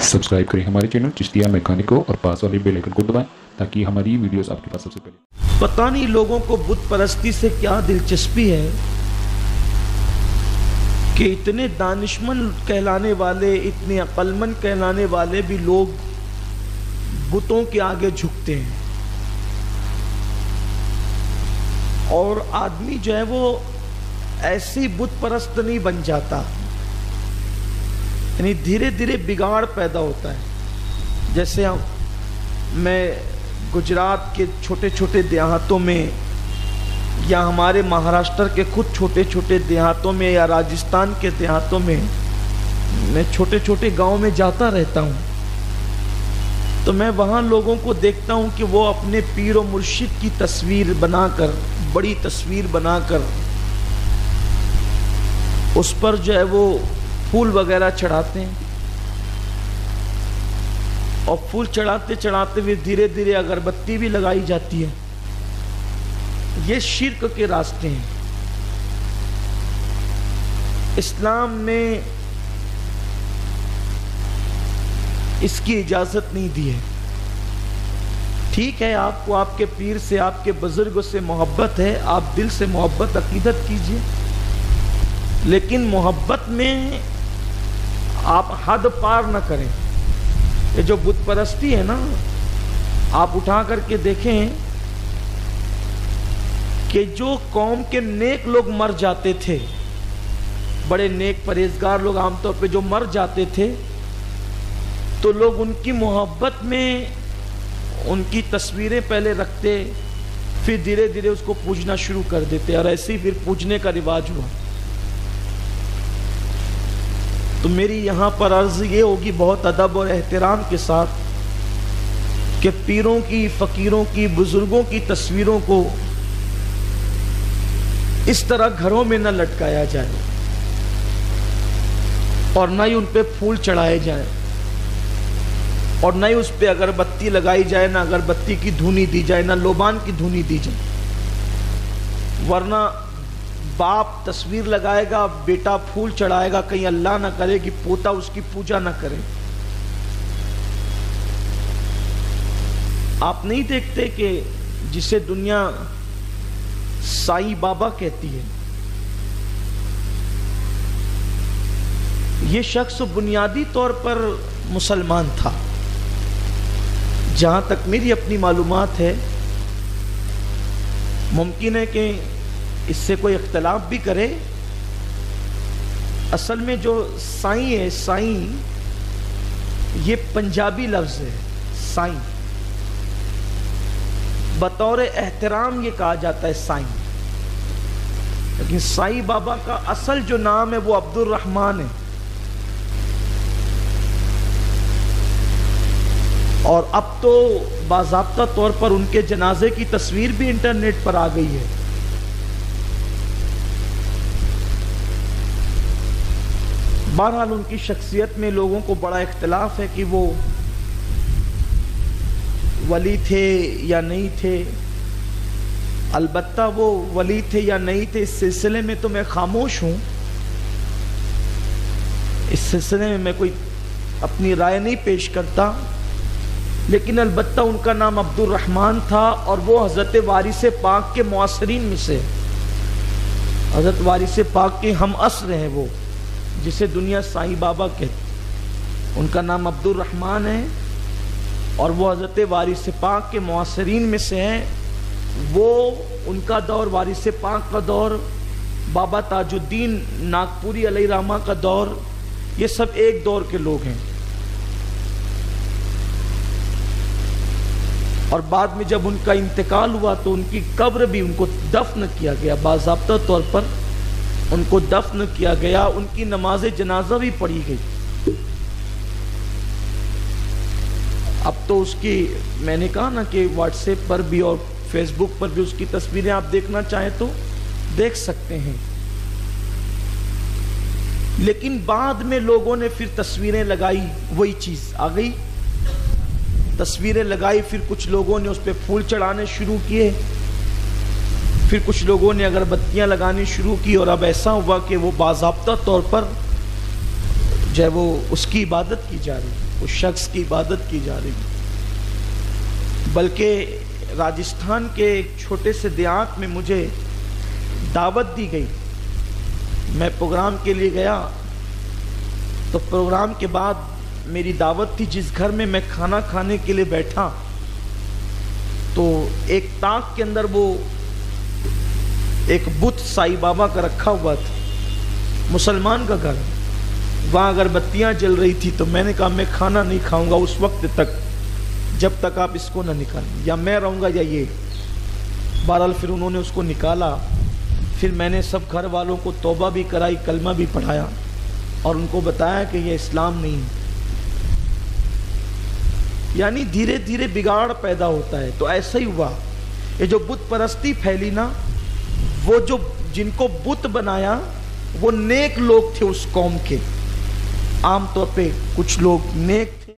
Subscribe करें हमारे channel Chishtiya mechanic को और पास वाले बेल आइकन को दबाएं ताकि हमारी वीडियोस आपके पास सबसे पहले। पता नहीं लोगों को बुत परस्ती से क्या दिलचस्पी है कि इतने दानिशमंद कहलाने वाले, इतने अक्लमंद कहलाने वाले भी लोग बुतों के आगे झुकते हैं। और आदमी जो है वो ऐसी बुत परस्त नहीं बन जाता, यानी धीरे धीरे बिगाड़ पैदा होता है। जैसे मैं गुजरात के छोटे छोटे देहातों में या हमारे महाराष्ट्र के खुद छोटे छोटे देहातों में या राजस्थान के देहातों में मैं छोटे छोटे गांव में जाता रहता हूं, तो मैं वहां लोगों को देखता हूं कि वो अपने पीर और मुर्शिद की तस्वीर बनाकर, बड़ी तस्वीर बनाकर उस पर जो है वो फूल वगैरह चढ़ाते हैं। और फूल चढ़ाते चढ़ाते हुए धीरे धीरे अगरबत्ती भी लगाई जाती है। ये शिर्क के रास्ते हैं। इस्लाम में इसकी इजाजत नहीं दी है। ठीक है, आपको आपके पीर से, आपके बुजुर्गों से मोहब्बत है, आप दिल से मोहब्बत अकीदत कीजिए, लेकिन मोहब्बत में आप हद पार न करें। ये जो बुत परस्ती है ना, आप उठा करके देखें कि जो कौम के नेक लोग मर जाते थे, बड़े नेक परहेजगार लोग आमतौर पे जो मर जाते थे, तो लोग उनकी मोहब्बत में उनकी तस्वीरें पहले रखते, फिर धीरे धीरे उसको पूजना शुरू कर देते, और ऐसे ही फिर पूजने का रिवाज हुआ। तो मेरी यहाँ पर अर्ज ये होगी बहुत अदब और एहतराम के साथ कि पीरों की, फकीरों की, बुजुर्गों की तस्वीरों को इस तरह घरों में न लटकाया जाए और न ही उन पे फूल चढ़ाए जाए और न ही उस पे अगरबत्ती लगाई जाए, ना अगरबत्ती की धुनी दी जाए, ना लोबान की धुनी दी जाए। वरना बाप तस्वीर लगाएगा, बेटा फूल चढ़ाएगा, कहीं अल्लाह ना करे कि पोता उसकी पूजा ना करे। आप नहीं देखते कि जिसे दुनिया साईं बाबा कहती है, ये शख्स बुनियादी तौर पर मुसलमान था। जहां तक मेरी अपनी मालूमात है, मुमकिन है कि इससे कोई इख्तलाफ भी करे, असल में जो साईं है, साईं ये पंजाबी लफ्ज है। साईं बतौर एहतराम ये कहा जाता है साईं, लेकिन साईं बाबा का असल जो नाम है वो अब्दुल रहमान है। और अब तो बाज़ाब्ता तौर पर उनके जनाजे की तस्वीर भी इंटरनेट पर आ गई है। बहरहाल उनकी शख्सियत में लोगों को बड़ा इख्तिलाफ है कि वो वली थे या नहीं थे। अलबत्ता वो वली थे या नहीं थे, इस सिलसिले में तो मैं खामोश हूँ। इस सिलसिले में मैं कोई अपनी राय नहीं पेश करता, लेकिन अलबत्ता उनका नाम अब्दुल रहमान था और वो हज़रत वारिस पाक के मुआसरीन में से, हज़रत वारिस पाक के हम असर हैं, वो जिसे दुनिया साईं बाबा कहती। उनका नाम अब्दुल रहमान है और वो हज़रत वारिस पाक के मुआसरीन में से हैं। वो उनका दौर, वारिस पाक का दौर, बाबा ताजुद्दीन नागपुरी अलैहि रहमा का दौर, ये सब एक दौर के लोग हैं। और बाद में जब उनका इंतकाल हुआ तो उनकी कब्र भी, उनको दफन किया गया, बाज़ाब्ता तौर पर उनको दफन किया गया, उनकी नमाज जनाजा भी पढ़ी गई। अब तो उसकी, मैंने कहा ना कि व्हाट्सएप पर भी और फेसबुक पर भी उसकी तस्वीरें आप देखना चाहें तो देख सकते हैं। लेकिन बाद में लोगों ने फिर तस्वीरें लगाई, वही चीज आ गई, तस्वीरें लगाई, फिर कुछ लोगों ने उस पर फूल चढ़ाने शुरू किए, फिर कुछ लोगों ने अगरबत्तियां लगानी शुरू की, और अब ऐसा हुआ कि वो बाज़ाब्ता तौर पर جو ہے وہ اس کی عبادت کی جا رہی، اس شخص کی عبادت کی جا رہی. بلکہ راجستھان کے ایک چھوٹے سے دیہات میں مجھے دعوت دی گئی. میں پروگرام کے لیے گیا تو پروگرام کے بعد میری دعوت تھی. جس گھر میں کھانا کھانے کے لیے بیٹھا تو ایک طاق کے اندر وہ ایک بت سائی بابا کا رکھا ہوا تھا. مسلمان کا گھر، وہاں اگر بتیاں جل رہی تھی تو میں نے کہا میں کھانا نہیں کھاؤں گا اس وقت تک جب تک آپ اس کو نہ نکالیں، یا میں رہوں گا یا یہ. بہرحال پھر انہوں نے اس کو نکالا. پھر میں نے سب گھر والوں کو توبہ بھی کرائی، کلمہ بھی پڑھایا اور ان کو بتایا کہ یہ اسلام نہیں. یعنی دھیرے دھیرے بگاڑ پیدا ہوتا ہے. تو ایسا ہی ہوا. یہ جو بت پرستی پھیلی نا، وہ جو جن کو بت بنایا وہ نیک لوگ تھے اس قوم کے. عام طور پہ کچھ لوگ نیک تھے.